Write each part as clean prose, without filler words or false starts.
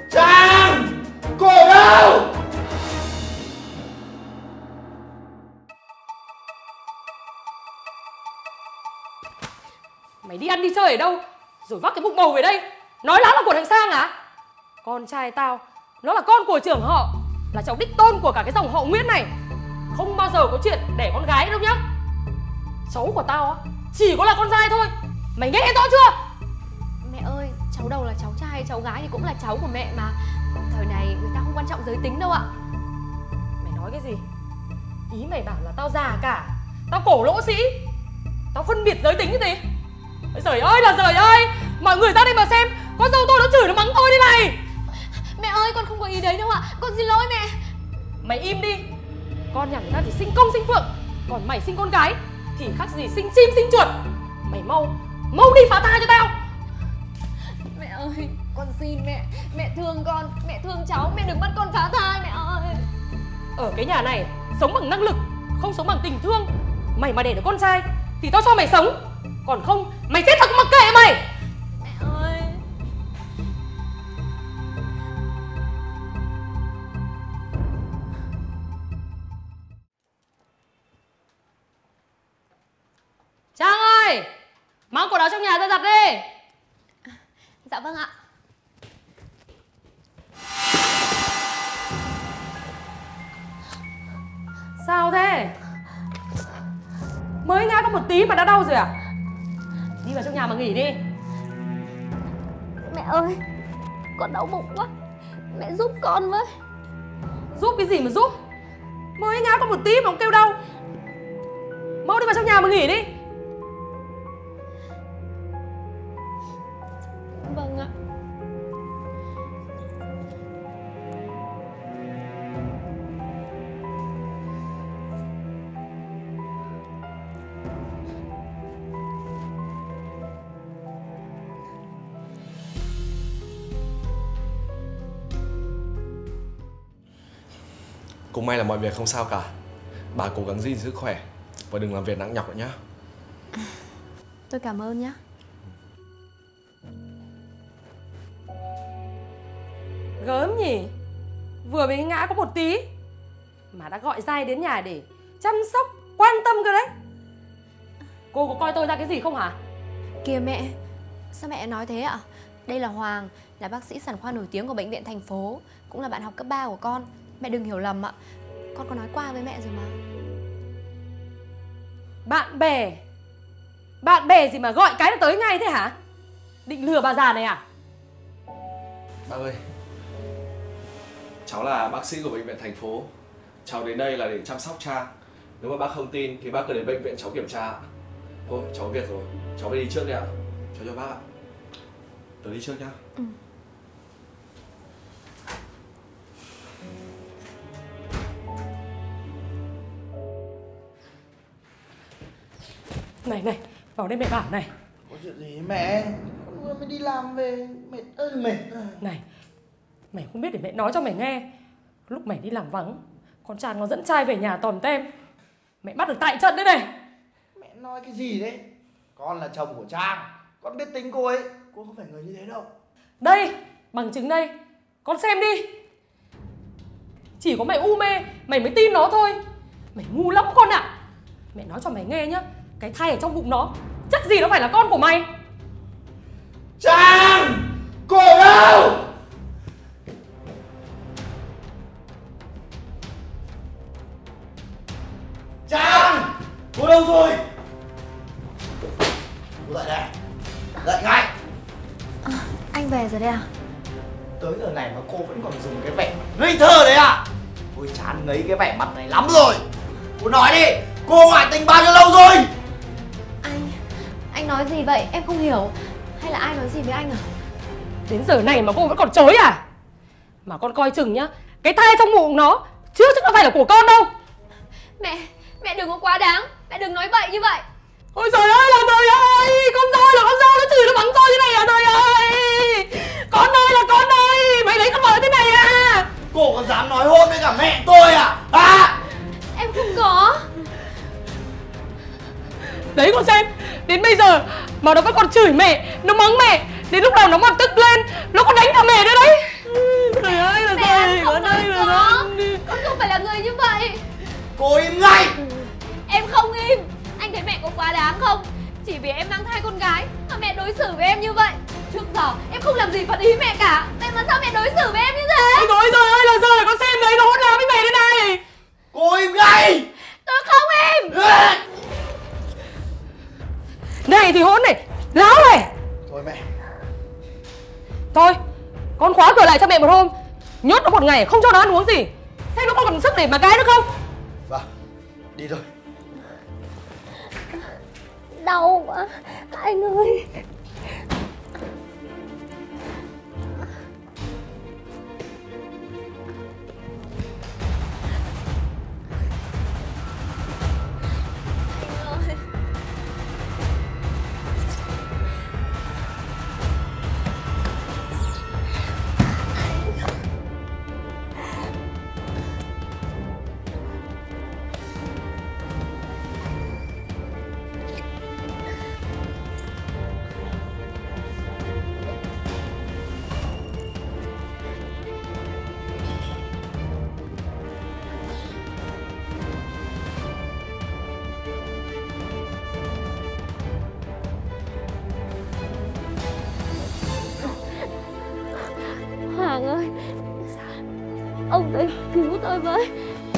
Trang! Cổ đâu? Mày đi ăn đi chơi ở đâu rồi vác cái bụng bầu về đây nói láo là của thằng Sang à? Con trai tao nó là con của trưởng họ, là cháu đích tôn của cả cái dòng họ Nguyễn này. Không bao giờ có chuyện đẻ con gái đâu nhá. Cháu của tao á chỉ có là con trai thôi. Mày nghe rõ chưa? Mẹ ơi, cháu đầu là cháu trai hay cháu gái thì cũng là cháu của mẹ mà. Thời này người ta không quan trọng giới tính đâu ạ. Mày nói cái gì? Ý mày bảo là tao già cả, tao cổ lỗ sĩ, tao phân biệt giới tính cái gì? Giời ơi là giời ơi, mọi người ra đây mà xem, con dâu tôi nó chửi nó mắng tôi đây này. Mẹ ơi, con không có ý đấy đâu ạ. Con xin lỗi mẹ. Mày im đi. Con nhà người ta thì sinh công sinh phượng, còn mày sinh con gái thì khác gì sinh chim sinh chuột. Mày mau đi phá thai cho tao. Mẹ ơi, con xin mẹ. Mẹ thương con, mẹ thương cháu. Mẹ đừng bắt con phá thai mẹ ơi. Ở cái nhà này sống bằng năng lực, không sống bằng tình thương. Mày mà đẻ được con trai thì tao cho mày sống, còn không mày chết tao cũng mặc kệ mày. Mẹ ơi. Trang ơi, mang quần áo trong nhà ra giặt đi. Dạ vâng ạ. Sao thế? Mới ngã có một tí mà đã đau rồi à? Đi vào trong nhà mà nghỉ đi. Mẹ ơi, con đau bụng quá. Mẹ giúp con với. Giúp cái gì mà giúp? Mới ngã có một tí mà cũng kêu đau. Mau đi vào trong nhà mà nghỉ đi. Vâng ạ. Cũng may là mọi việc không sao cả. Bà cố gắng gìn sức khỏe và đừng làm việc nặng nhọc nữa nhá. Tôi cảm ơn nhá. Gớm nhỉ? Vừa mới ngã có một tí mà đã gọi Giai đến nhà để chăm sóc, quan tâm cơ đấy. Cô có coi tôi ra cái gì không hả? Kìa mẹ, sao mẹ nói thế ạ? Đây là Hoàng, là bác sĩ sản khoa nổi tiếng của bệnh viện thành phố, cũng là bạn học cấp 3 của con. Mẹ đừng hiểu lầm ạ. Con có nói qua với mẹ rồi mà. Bạn bè? Bạn bè gì mà gọi cái là tới ngay thế hả? Định lừa bà già này à? Bác ơi, cháu là bác sĩ của bệnh viện thành phố. Cháu đến đây là để chăm sóc Trang. Nếu mà bác không tin thì bác cứ đến bệnh viện cháu kiểm tra. Thôi, cháu có việc rồi, cháu phải đi trước đây ạ. Cháu cho bác ạ. Tớ đi trước nhá. Này, vào đây mẹ bảo này. Có chuyện gì mẹ? Con vừa mới đi làm về, mệt ơi mệt. Này, mày không biết để mẹ nói cho mày nghe. Lúc mày đi làm vắng, con Trang nó dẫn trai về nhà tòm tem. Mẹ bắt được tại trận đấy này. Mẹ nói cái gì đấy? Con là chồng của Trang, con biết tính cô ấy. Cô không phải người như thế đâu. Đây, bằng chứng đây. Con xem đi. Chỉ có mày u mê, mày mới tin nó thôi. Mày ngu lắm con ạ. Mẹ nói cho mày nghe nhá, cái thai ở trong bụng nó chắc gì nó phải là con của mày. Trang! Cổ đâu? Trang! Cô đâu rồi? Cô dậy đây. Dậy ngay. Anh về rồi đây à? Tới giờ này mà cô vẫn còn dùng cái vẻ ngây thơ đấy à? Tôi chán ngấy cái vẻ mặt này lắm rồi. Cô nói đi, cô ngoại tình bao nhiêu lâu rồi? Anh nói gì vậy? Em không hiểu. Hay là ai nói gì với anh à? Đến giờ này mà cô vẫn còn chối à? Mà con coi chừng nhá, cái thai trong bụng nó chưa chắc nó phải là của con đâu. Mẹ đừng có quá đáng. Mẹ đừng nói bậy như vậy. Ôi trời ơi là trời ơi, con dâu nó chửi nó mắng tôi thế này à trời ơi. Con ơi, mày lấy con vợ thế này à? Cô còn dám nói hôn với cả mẹ tôi à? À? Em không có. Đấy con xem, đến bây giờ mà nó vẫn còn chửi mẹ, nó mắng mẹ. Đến lúc nào nó mà tức lên, nó còn đánh cả mẹ nữa đấy. ơi, con ơi, đừng Con không phải là người như vậy. Cô im ngay. Em không im. Anh thấy mẹ có quá đáng không? Chỉ vì em mang thai con gái mà mẹ đối xử với em như vậy. Trước giờ em không làm gì phật ý mẹ cả. Vậy mà sao mẹ đối xử với em như thế? Ôi rồi ơi là rồi, con xem đấy, nó hỗn láo với mày đây này. Cô im ngay. Tôi không im. Này thì hỗn này, láo này. Thôi mẹ. Thôi, con khóa cửa lại cho mẹ một hôm, nhốt nó một ngày, không cho nó ăn uống gì. Xem nó còn sức để mà cái nữa không? Vâng, đi thôi. Đau quá anh ơi. Hoàng ơi, ông tới cứu tôi với.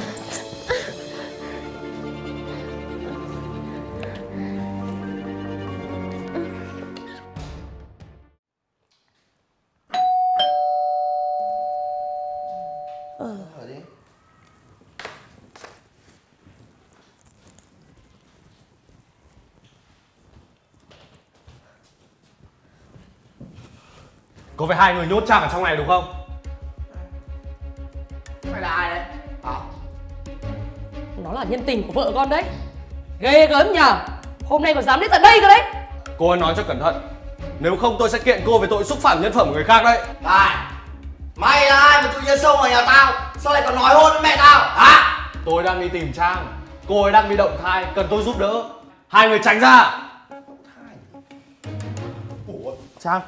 Ở đi. Có phải hai người nhốt Trang ở trong này đúng không? Mày là ai đấy? À? Nó là nhân tình của vợ con đấy. Ghê gớm nhờ. Hôm nay còn dám đến tận đây cơ đấy. Cô ơi nói cho cẩn thận. Nếu không tôi sẽ kiện cô về tội xúc phạm nhân phẩm của người khác đấy. Này, mày là ai mà tự nhiên xông vào nhà tao? Sao lại còn nói hôn với mẹ tao? Hả? Tôi đang đi tìm Trang. Cô ấy đang bị động thai, cần tôi giúp đỡ. Hai người tránh ra. Ủa? Trang.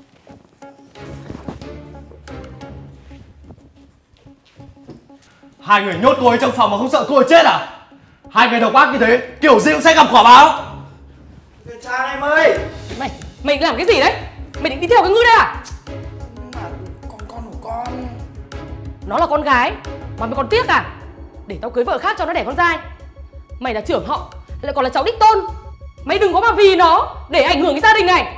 Hai người nhốt cô ấy trong phòng mà không sợ cô ấy chết à? Hai người độc ác như thế, kiểu gì cũng sẽ gặp quả báo. Trang em ơi. Mày làm cái gì đấy? Mày định đi theo cái ngư đây à? Mà con của con. Nó là con gái mà mày còn tiếc à? Để tao cưới vợ khác cho nó đẻ con trai. Mày là trưởng họ, lại còn là cháu đích tôn. Mày đừng có mà vì nó để ảnh hưởng cái gia đình này.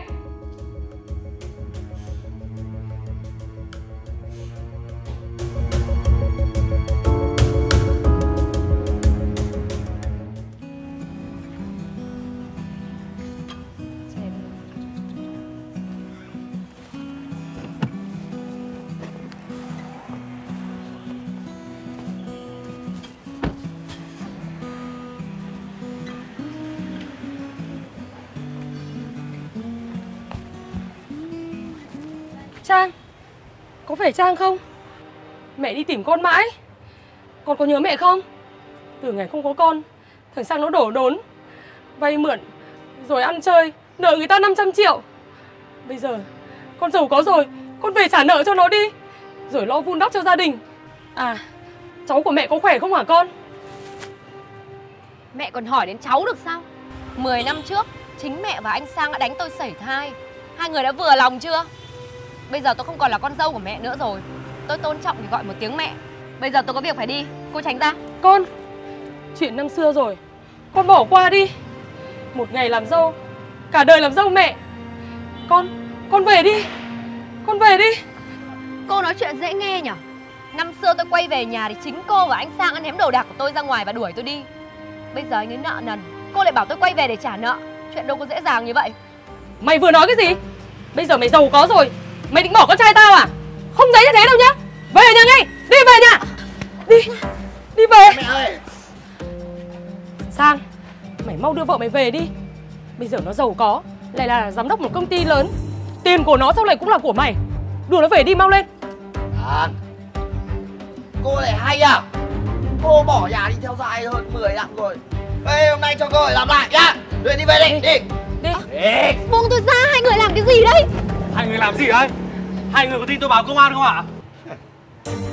Trang, có phải Trang không? Mẹ đi tìm con mãi. Con có nhớ mẹ không? Từ ngày không có con, thằng Sang nó đổ đốn, vay mượn, rồi ăn chơi, nợ người ta 500 triệu. Bây giờ, con giàu có rồi, con về trả nợ cho nó đi, rồi lo vun đắp cho gia đình. À, cháu của mẹ có khỏe không hả con? Mẹ còn hỏi đến cháu được sao? 10 năm trước, chính mẹ và anh Sang đã đánh tôi sảy thai. Hai người đã vừa lòng chưa? Bây giờ tôi không còn là con dâu của mẹ nữa rồi. Tôi tôn trọng thì gọi một tiếng mẹ. Bây giờ tôi có việc phải đi, cô tránh ra. Con, chuyện năm xưa rồi, con bỏ qua đi. Một ngày làm dâu, cả đời làm dâu mẹ. Con về đi. Con về đi. Cô nói chuyện dễ nghe nhở? Năm xưa tôi quay về nhà thì chính cô và anh Sang đã ném đồ đạc của tôi ra ngoài và đuổi tôi đi. Bây giờ anh ấy nợ nần, cô lại bảo tôi quay về để trả nợ. Chuyện đâu có dễ dàng như vậy. Mày vừa nói cái gì? Bây giờ mày giàu có rồi, mày định bỏ con trai tao à? Không dễ như thế đâu nhá. Về nhà ngay, đi về nhà. Đi về. Mẹ ơi. Sang, mày mau đưa vợ mày về đi. Bây giờ nó giàu có, lại là giám đốc một công ty lớn. Tiền của nó sau này cũng là của mày. Đưa nó về đi, mau lên. À, cô lại hay à? Cô bỏ nhà đi theo dai hơn 10 năm rồi. Ê, hôm nay cho cô phải làm lại nhá. Đi về đi, đi. Đi. Buông tôi ra, hai người làm cái gì đấy? Hai người làm gì đấy? Hai người có tin tôi báo công an không ạ?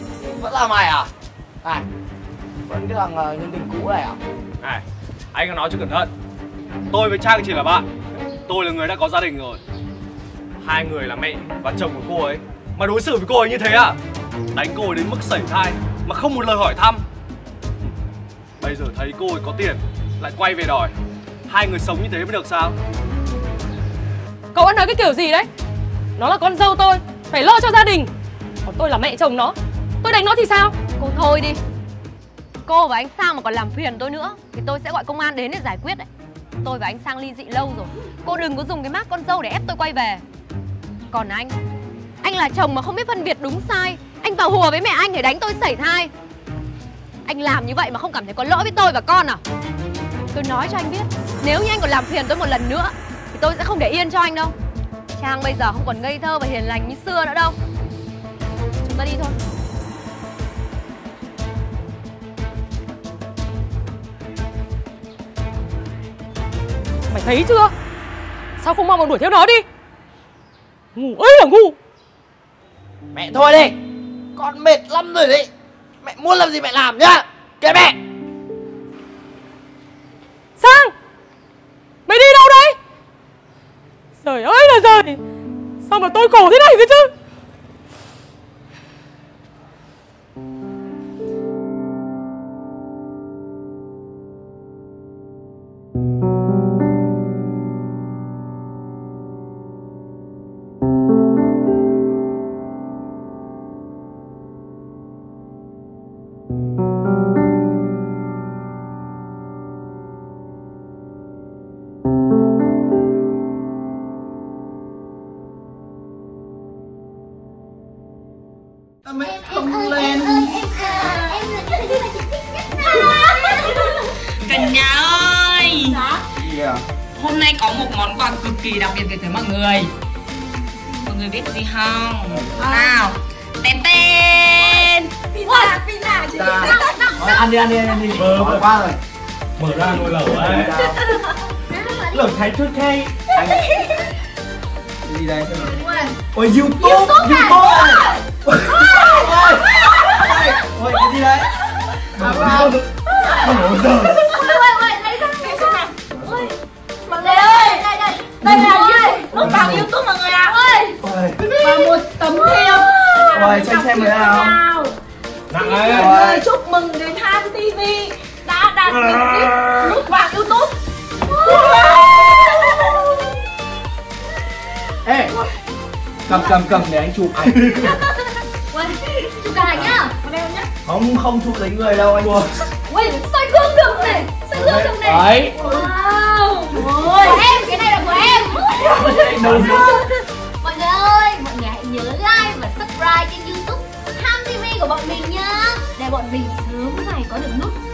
Vẫn là mày à? Này, vẫn cái thằng nhân tình cũ này à? Này, anh có nói cho cẩn thận. Tôi với Trang chỉ là bạn. Tôi là người đã có gia đình rồi. Hai người là mẹ và chồng của cô ấy mà đối xử với cô ấy như thế à? Đánh cô ấy đến mức sẩy thai mà không một lời hỏi thăm. Bây giờ thấy cô ấy có tiền lại quay về đòi. Hai người sống như thế mới được sao? Cậu ăn nói cái kiểu gì đấy? Nó là con dâu tôi, phải lo cho gia đình. Còn tôi là mẹ chồng nó, tôi đánh nó thì sao? Cô thôi đi. Cô và anh Sang mà còn làm phiền tôi nữa thì tôi sẽ gọi công an đến để giải quyết đấy. Tôi và anh Sang ly dị lâu rồi. Cô đừng có dùng cái mác con dâu để ép tôi quay về. Còn anh là chồng mà không biết phân biệt đúng sai. Anh vào hùa với mẹ anh để đánh tôi sẩy thai. Anh làm như vậy mà không cảm thấy có lỗi với tôi và con à? Tôi nói cho anh biết, nếu như anh còn làm phiền tôi một lần nữa thì tôi sẽ không để yên cho anh đâu. Trang bây giờ không còn ngây thơ và hiền lành như xưa nữa đâu. Chúng ta đi thôi. Mày thấy chưa? Sao không mong mà đuổi theo nó đi? Ngu ấy là ngu. Mẹ thôi đi, con mệt lắm rồi đấy. Mẹ muốn làm gì mẹ làm nhá. Kệ mẹ. Sang, mày đi đâu đấy? Trời ơi là trời, sao mà tôi khổ thế này cơ chứ? Mẹ không lên. Cần nhà ơi. Gì à? Hôm nay có một món quà cực kỳ đặc biệt gửi tới mọi người. Mọi người biết gì không? Nào, tên tên. Pizza chị. Ăn đi. Mời qua rồi. Mở ra nồi lẩu ấy. Lẩu Thái chút khay. Gì đây xem nào. Ôi YouTube. Ôi cái gì đấy? Ôi giời. Mọi người ơi, đây là gì? Nút vào YouTube mọi người ạ. Và một tấm thiệp. Ôi xem rồi nào. Nặng Mọi ấy. người chúc mừng đến Tham TV đã đạt được đích nút vào YouTube. Ê, cầm để anh chụp ảnh. Chụp cả ảnh nhá. Không chụp lấy người đâu anh. Ui, soi gương được này. Soi gương được này. Đấy. Wow. Ôi, của em, cái này là của em. Mọi người ơi, mọi người hãy nhớ like và subscribe kênh YouTube Tham TV của bọn mình nhá, để bọn mình sớm ngày có được nút